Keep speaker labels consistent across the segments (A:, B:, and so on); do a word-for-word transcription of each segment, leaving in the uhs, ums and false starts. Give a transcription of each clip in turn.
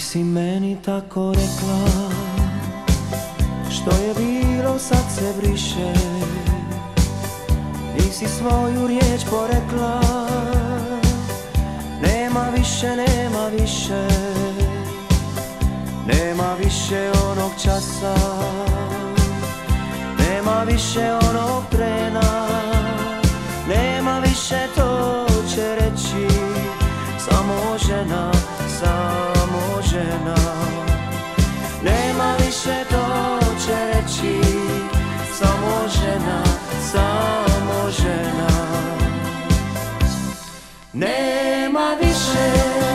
A: si meni tako rekla, što je bilo sad se briše. Nisi svoju riječ porekla, nema više, nema više, nema više onog časa, nema više onog trena, nema više, to će reći samo žena, samo žena. Nema više, to će reći samo žena, samo žena. Nema više,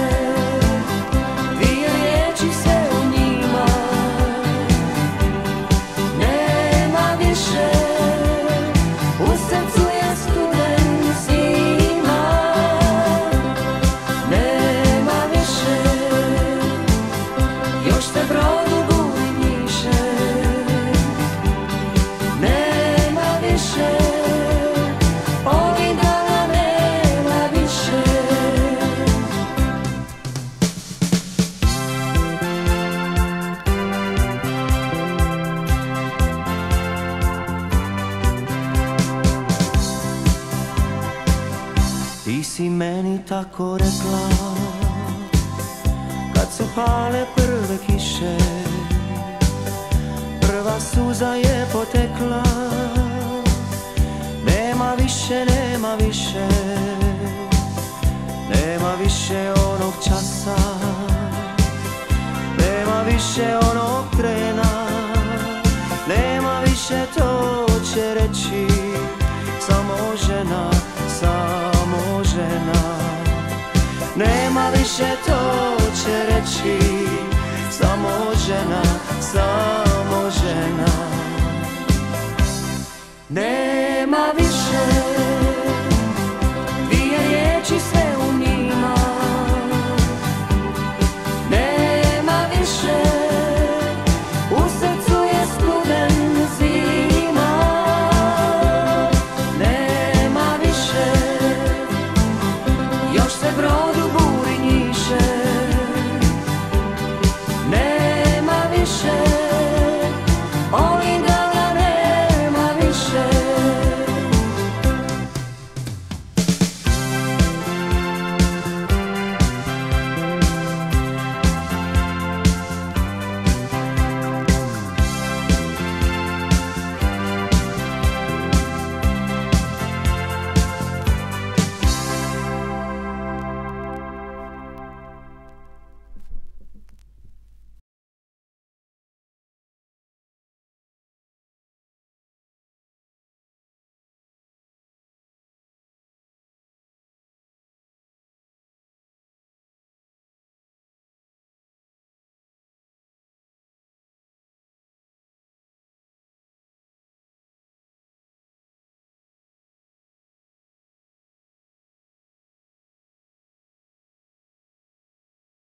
A: dvije riječi se u njima. Nema više, u srcu je studen zima. Nema više, još te brodu budi njiše. Nema više, ovih dana nema više. Ti si meni tako rekla, kad su pale prve kiše, prva suza je potekla. Nema više, nema više, nema više onog časa, nema više onog trena, nema više, to će reći samo žena, samo žena. Nema više, to će reći samo žena, samo žena. Nema više, dvije riječi sve